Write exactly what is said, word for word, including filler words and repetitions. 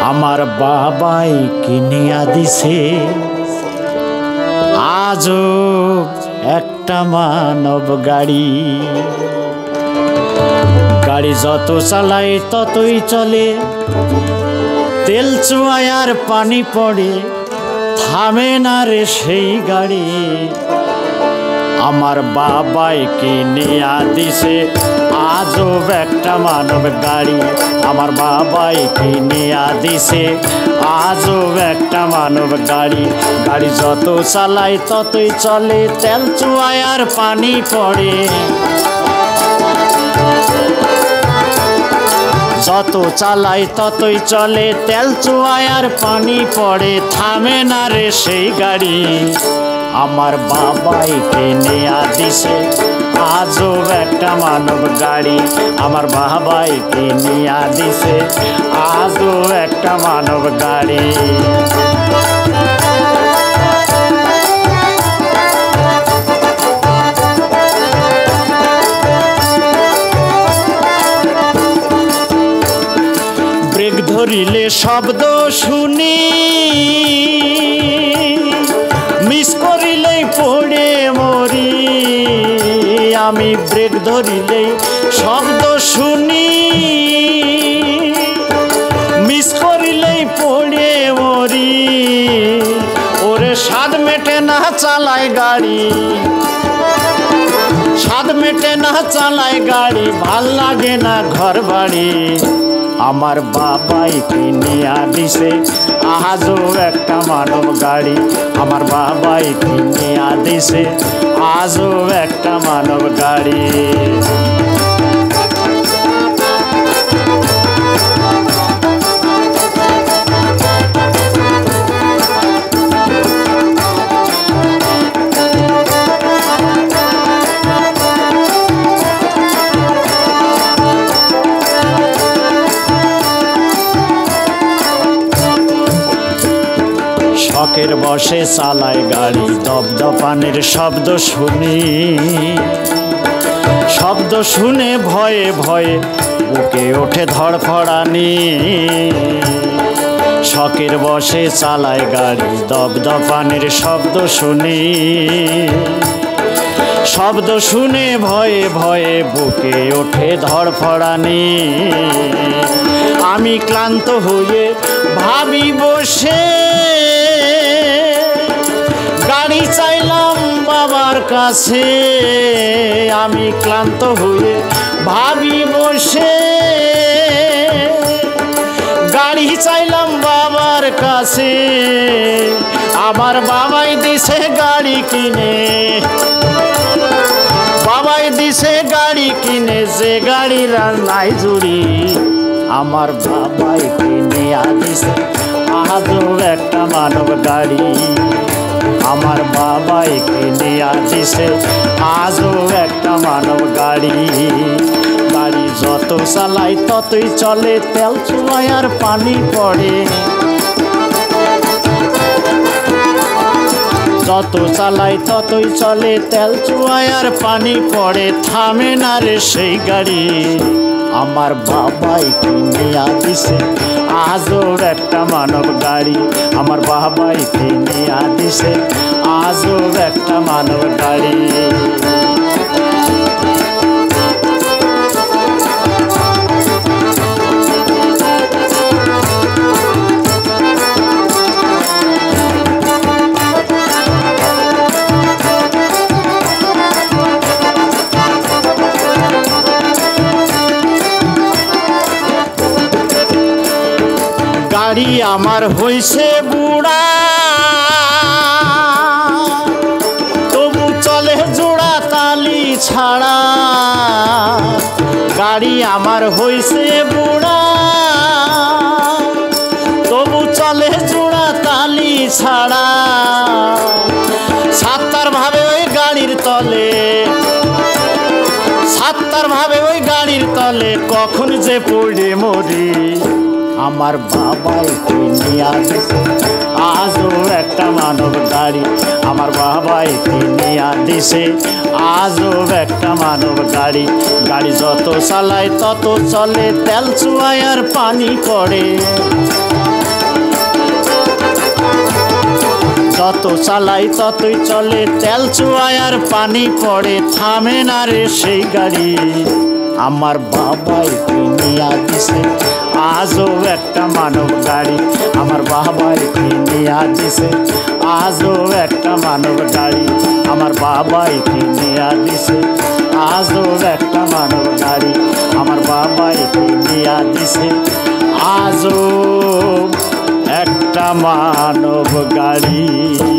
আমার বাবাই কিনিয়া দিছে আজও একটা মানব গাড়ি। গাড়ি যত চালাই ততই চলে, তেল চুয়ায় আর পানি পড়ে, থামে না রে সেই গাড়ি। আমার বাবাই কিনিয়া দিছে আজও একটা মানব গাড়ি। আমার বাবাই কিনিয়া দিছে আজও একটা মানব গাড়ি। গাড়ি যত চালাই ততই চলে, তেল চুয়ায় আর পানি পড়ে। যত চালাই ততই চলে, তেল চুয়ায় আর পানি পড়ে, থামে না রে সেই গাড়ি। আমার বাবাই কিনিয়া দিছে আজও একটা মানব গাড়ি। আমার বাবাই কিনিয়া দিছে আজও একটা মানব গাড়ি। ব্রেক ধরিলে শব্দ শুনি, মিস করিলেই পড়ে মরি। আমি ব্রেক ধরিলেই শব্দ শুনি, মিস করিলেই পড়ে মরি। ওরে স্বাদ মেটে না চালায় গাড়ি, স্বাদ মেটে না চালায় গাড়ি, ভাল লাগে না ঘর বাড়ি। আমার বাবাই কিনিয়া দিছে আজও একটা মানব গাড়ি। আমার বাবাই কিনিয়া দিছে আজও একটা মানব গাড়ি। শখের বসে চালায় গাড়ি, দপদপানের শব্দ শুনি। শব্দ শুনে ভয়ে ভয়ে বুকে ওঠে ধড়ফড়ানি। শখের বসে চালায় গাড়ি, দপদপানের শব্দ শুনি। শব্দ শুনে ভয়ে ভয়ে বুকে ওঠে ধড়ফড়ানি। আমি ক্লান্ত হয়ে ভাবি বসে, গাড়ি চাইলাম বাবার কাছে। আমি ক্লান্ত হয়ে ভাবি বসে, গাড়ি চাইলাম বাবার কাছে। আমার বাবাই দিছে গাড়ি কিনে, বাবাই দিছে গাড়ি কিনে, যে গাড়ির আর নাই জুড়ি। আমার বাবাই কিনিয়া দিছে আজও একটা মানব গাড়ি। আমার বাবাই কিনিয়া দিছে আজও একটা মানব গাড়ি। গাড়ি যত চালাই ততই চলে, তেল চুয়ায় আর পানি পড়ে। যত চালাই ততই চলে, তেল চুয়ায় আর পানি পড়ে, থামে না রে সেই গাড়ি। আমার বাবাই কিনিয়া দিছে আজও একটা মানব গাড়ি। আমার বাবাই কিনিয়া দিছে আজও একটা মানব গাড়ি। গাড়ি আমার হইছে বুড়া, তবু চলে জোড়া তালি ছাড়া। গাড়ি আমার হইছে বুড়া, তবু চলে জোড়া তালি ছাড়া। সাত্তার ভাবে ওই গাড়ির তলে, সাত্তার ভাবে ওই গাড়ির তলে, কখন যে পড়ে মরি। আমার বাবাই কিনিয়া দিছে আজও একটা মানব গাড়ি। আমার বাবাই কিনিয়া দিছে আজও একটা মানব গাড়ি। গাড়ি যত চালায় তত চলে, তেল চুয়ায় আর পানি পড়ে। যত চালাই ততই চলে, তেল চুয়ায় আর পানি পড়ে, থামে না রে সেই গাড়ি। আমার বাবাই কিনিয়া দিছে আজও একটা মানব গাড়ি, আমার বাবাই কিনিয়া দিছে আজও একটা মানব গাড়ি, আমার বাবাই কিনিয়া দিছে আজও একটা মানব গাড়ি, আমার বাবাই কিনিয়া দিছে আজও একটা মানব গাড়ি।